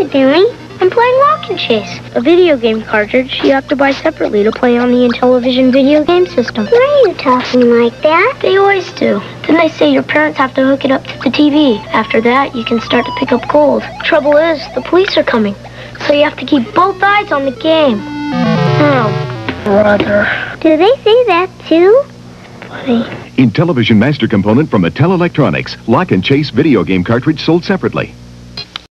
you doing? I'm playing Rock and Chase, a video game cartridge you have to buy separately to play on the Intellivision video game system. Why are you talking like that? They always do. Then they say your parents have to hook it up to the TV. After that, you can start to pick up gold. Trouble is, the police are coming, so you have to keep both eyes on the game. Oh, brother. Do they say that too? Buddy. Intellivision master component from Mattel Electronics. Lock and Chase video game cartridge sold separately.